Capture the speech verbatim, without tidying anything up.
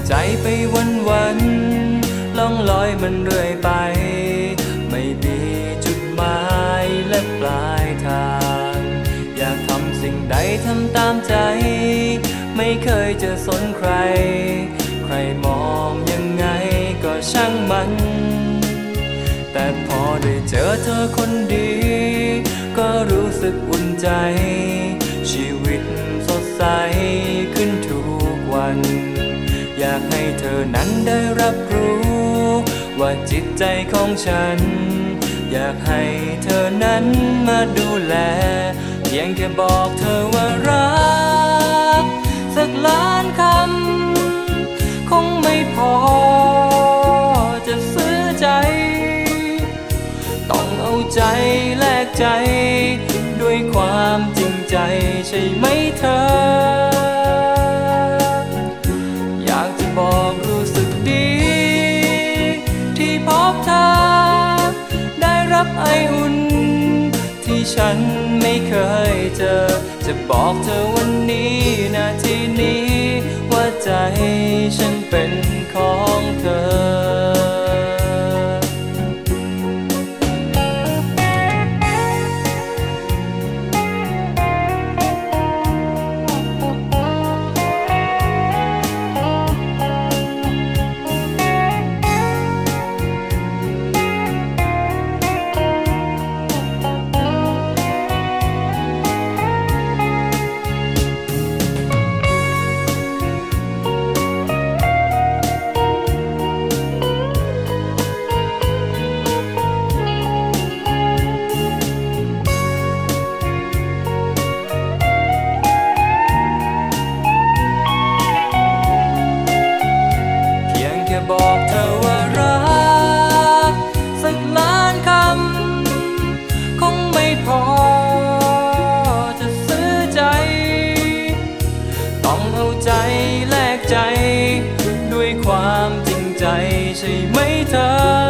ใจไปวันวันล่องลอยมันเรื่อยไปไม่มีจุดหมายและปลายทางอยากทำสิ่งใดทำตามใจไม่เคยจะสนใครใครมองยังไงก็ช่างมันแต่พอได้เจอเธอคนดีก็รู้สึกอุ่นใจชีวิตสดใสขึ้นทุกวันอยากให้เธอนั้นได้รับรู้ว่าจิตใจของฉันอยากให้เธอนั้นมาดูแลเพียงแค่บอกเธอว่ารักสักล้านคำคงไม่พอจะซื้อใจต้องเอาใจแลกใจด้วยความจริงใจใช่ไหมเธออยากจะบอกรู้สึกดีที่พบเธอได้รับไออุ่นที่ฉันไม่เคยเจอจะบอกเธอวันนี้นาทีนี้ว่าใจฉันเป็นของเธอบอกเธอว่ารักสักล้านคำคงไม่พอจะซื้อใจต้องเอาใจแลกใจด้วยความจริงใจใช่ไหมเธอ